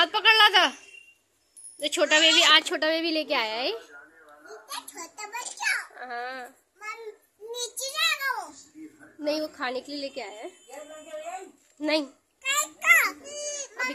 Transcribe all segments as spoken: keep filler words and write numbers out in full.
हाथ पकड़ ला था। तो छोटा बेबी आज छोटा बेबी लेके आया है। छोटा बच्चा। हाँ नीचे जाएगा वो। नहीं वो खाने के लिए लेके आया है। नहीं अभी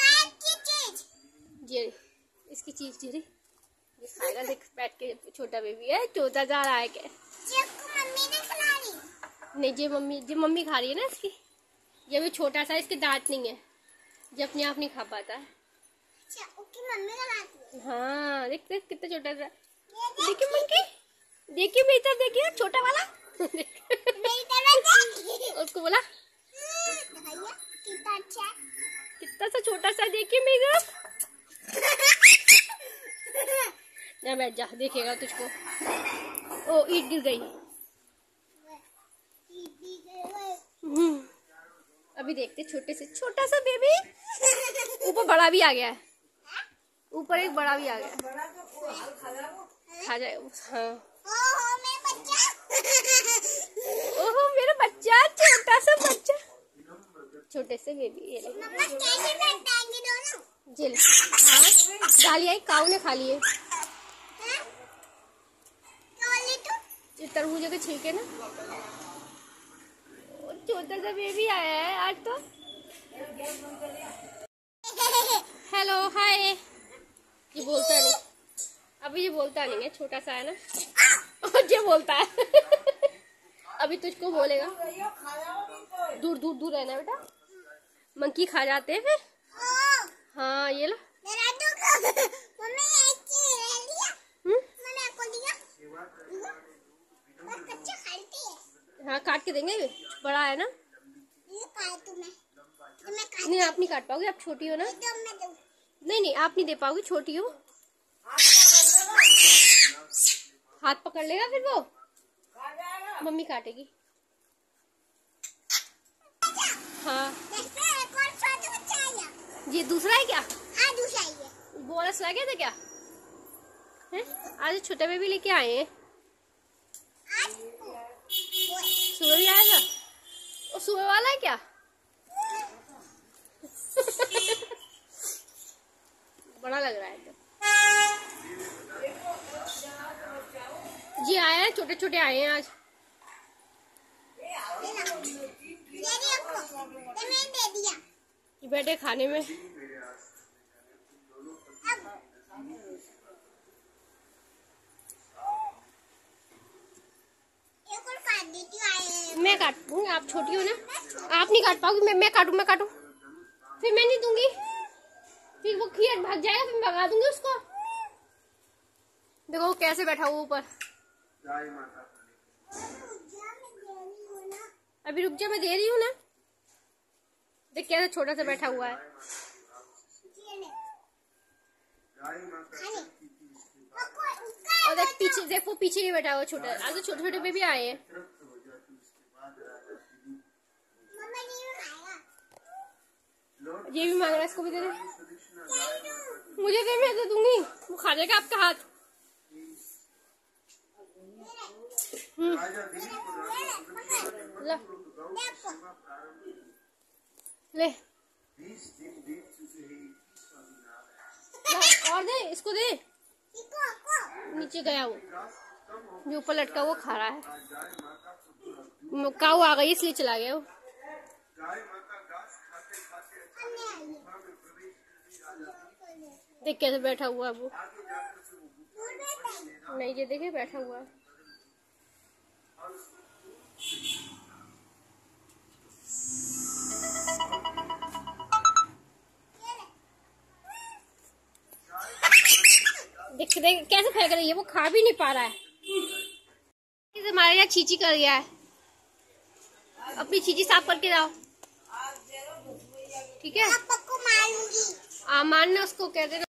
जी इसकी चीज जी ये खाएगा। देख बैठ के छोटा बेबी है। चौथा जा रहा है क्या? मम्मी ने खिला रही। नहीं जी मम्मी जी मम्मी खा रही है ना इसकी। ये भी छोटा सा इसके दांत नहीं है जो अपने आप नहीं खा पाता है। अच्छा, उसकी मम्मी खिलाती है। हाँ देख देख कितना छोटा सा। देखिए मंकी देखिए मेरी तरफ देखिए छोटा वाला। मेरी तरफ उसको बोला कितना अच्छा कितना सा छोटा सा। देखिए मेरी तरफ ना बैठ जा देखेगा तुझको। ओ ईट गिर गई। अभी देखते छोटे से छोटा सा बेबी। ऊपर बड़ा भी आ गया है। ऊपर एक बड़ा भी आ गया खा जाए। हाँ ओहो मेरा बच्चा छोटा सा बच्चा छोटे से बेबी ये जेल। हाँ डालिया काऊ ने खा लिए तरबूजे के छिलके ना। छोटा सा बेबी आया है आज तो। हेलो हाय ये बोलता नहीं। अभी ये बोलता नहीं है छोटा सा है ना। और ये बोलता है। अभी तुझको बोलेगा। दूर दूर दूर रहना बेटा। मंकी खा जाते हैं फिर। हाँ ये लो हाँ काट के देंगे। बड़ा है ना। नहीं आप नहीं काट पाओगे आप छोटी हो ना। नहीं नहीं आप नहीं दे पाओगे छोटी हो। हाथ पकड़ लेगा फिर वो मम्मी काटेगी। हाँ ये दूसरा है क्या? हाँ दूसरा ही है। बोनस ला गया था क्या है? आज छोटा बेबी लेके आए हैं। सुबह भी आया था। वो सुबह वाला है क्या? बड़ा लग रहा है तो। जी आए हैं छोटे छोटे आए हैं आज। ये बैठे खाने में। मैं काट दूंगी आप छोटी हो ना। आप नहीं काट पाओगी। मैं मैं काटू मैं काटू फिर मैं नहीं दूंगी। फिर वो खीर भाग जाएगा फिर भगा दूंगी उसको। देखो वो कैसे बैठा हुआ ऊपर। अभी रुक जा मैं दे रही हूँ ना। देख कैसे छोटा सा बैठा हुआ है। और देख पीछे देख वो पीछे ही बैठा हुआ छोटा। आज तो छोटे छोटे बेबी आए हैं। ये भी मांग रहा है इसको भी दे दे। मुझे दे मैं दे दूंगी। वो खा जाएगा आपका हाथ। ले ले और दे इसको दे। नीचे गया वो जो ऊपर लटका वो खा रहा है। काऊ आ गई इसलिए चला गया वो। देख कैसे बैठा हुआ है वो। नहीं ये देखे बैठा हुआ है। देख देख कैसे फेंक रही है वो। खा भी नहीं पा रहा है। हमारे यहाँ चीची कर गया है। अपनी चीची साफ करके जाओ ठीक है। मारूंगी। आ मारना उसको कह देना।